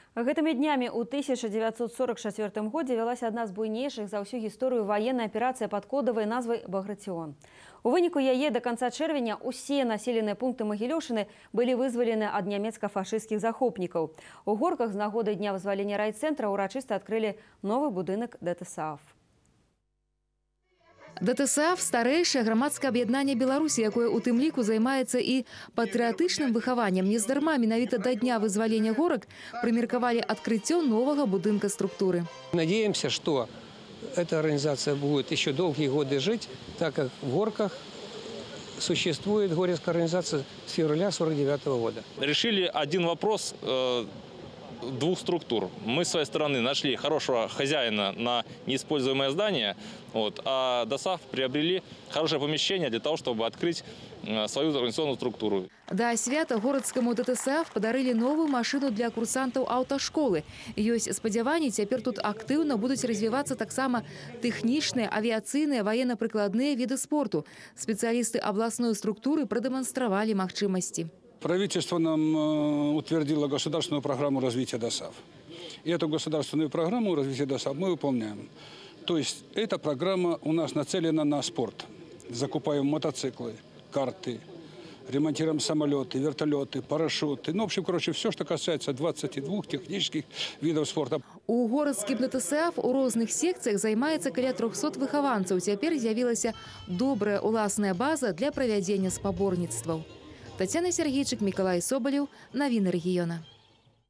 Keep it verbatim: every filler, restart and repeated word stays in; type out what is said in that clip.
Гэтымі днямі ў тысяча девятьсот сорок четвёртым годзе вялася адна з буйнейшых за ўсю гісторыю ваенная аперацыя пад кодавай назвай «Багратион». У выніку яе да канца чэрвеня ўсе населеныя пункты Магілёўшчыны былі вызвалены ад нямецка-фашысцкіх захопнікаў. У Горках з нагоды дня вызвалення райцэнтра ўрачыста адкрылі новы будынак ДТСААФ. ДТСААФ – старэйшае грамадскае аб'яднанне Беларусі, якое у тым ліку займаецца і патрыятычным выхаваннем. Нездарма менавіта да дня вызвалення Горак прымеркавалі адкрыццё новага будынка структуры. Надеемся, что эта организация будет еще долгие годы жить, так как в Горках существует горецкая организация с февраля сорок девятого года. Решили один вопрос э, двух структур. Мы с своей стороны нашли хорошего хозяина на неиспользуемое здание, вот, а ДОСААФ приобрели хорошее помещение для того, чтобы открыть э, свою организационную структуру. Да свята городскому ДТСААФ подарили новую машину для курсантов аўташколы. Ёсць спадзяванні, цяпер тут актыўна будуць развівацца таксама тэхнічныя, авіяцыйныя, военно-прыкладныя виды спорту. Специалисты областной структуры продемонстрировали магчымасці. Правительство нам утвердило государственную программу развития ДОСААФ. И эту государственную программу развития ДОСААФ мы выполняем. То есть эта программа у нас нацелена на спорт. Закупаем мотоциклы, карты, ремонтируем самолеты, вертолеты, парашюты. Ну, в общем, короче, все, что касается двадцати двух технических видов спорта. У городскім ДТСААФ у розных секцыях займаецца каля трохсот выхаванцаў. Цяпер з'явілася добрая уласная база для правядзення спаборніцтваў. Татьяна Сергейчик, Миколай Соболев. Новины региона.